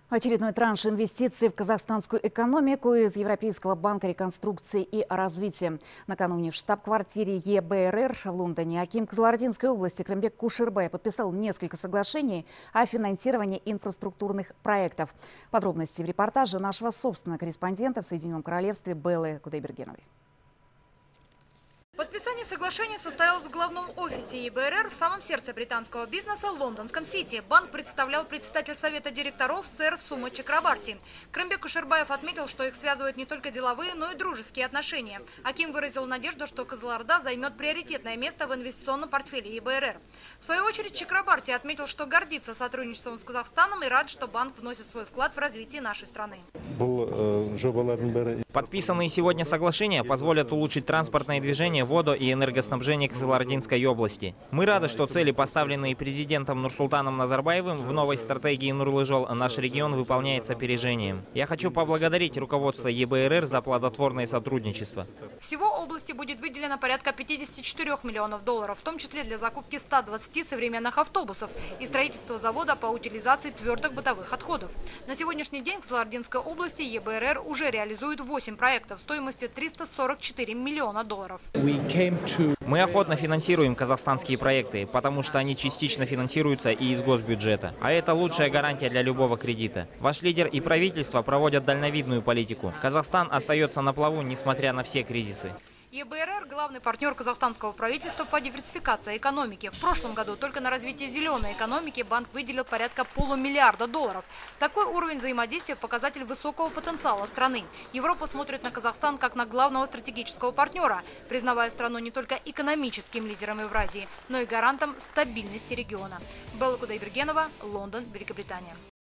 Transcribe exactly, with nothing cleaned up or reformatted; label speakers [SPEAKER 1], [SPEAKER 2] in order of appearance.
[SPEAKER 1] Очередной транш инвестиций в казахстанскую экономику из Европейского банка реконструкции и развития. Накануне в штаб-квартире Е Б Р Р в Лондоне аким Кызылординской области Крымбек Кушербай подписал несколько соглашений о финансировании инфраструктурных проектов. Подробности в репортаже нашего собственного корреспондента в Соединенном Королевстве Беллы Кудайбергеновой.
[SPEAKER 2] Подписание соглашения состоялось в главном офисе Е Б Р Р в самом сердце британского бизнеса – лондонском Сити. Банк представлял председатель совета директоров сэр Сума Чакрабарти. Крымбек Кушербаев отметил, что их связывают не только деловые, но и дружеские отношения. Аким выразил надежду, что Кызылорда займет приоритетное место в инвестиционном портфеле Е Б Р Р. В свою очередь Чакрабарти отметил, что гордится сотрудничеством с Казахстаном и рад, что банк вносит свой вклад в развитие нашей страны.
[SPEAKER 3] Подписанные сегодня соглашения позволят улучшить транспортное движение, воду и энергоснабжение Кызылординской области. Мы рады, что цели, поставленные президентом Нурсултаном Назарбаевым в новой стратегии Нурлы-Жол, наш регион выполняет с опережением. Я хочу поблагодарить руководство Е Б Р Р за плодотворное сотрудничество.
[SPEAKER 2] Всего области будет выделено порядка пятидесяти четырёх миллионов долларов, в том числе для закупки ста двадцати современных автобусов и строительства завода по утилизации твердых бытовых отходов. На сегодняшний день в Кызылординской области Е Б Р Р уже реализует восемь проектов стоимостью триста сорок четыре миллиона долларов.
[SPEAKER 3] Мы охотно финансируем казахстанские проекты, потому что они частично финансируются и из госбюджета. А это лучшая гарантия для любого кредита. Ваш лидер и правительство проводят дальновидную политику. Казахстан остается на плаву, несмотря на все кризисы.
[SPEAKER 2] Е Б Р Р – главный партнер казахстанского правительства по диверсификации экономики. В прошлом году только на развитие зеленой экономики банк выделил порядка полумиллиарда долларов. Такой уровень взаимодействия – показатель высокого потенциала страны. Европа смотрит на Казахстан как на главного стратегического партнера, признавая страну не только экономическим лидером Евразии, но и гарантом стабильности региона. Белла Кудайбергенова, Лондон, Великобритания.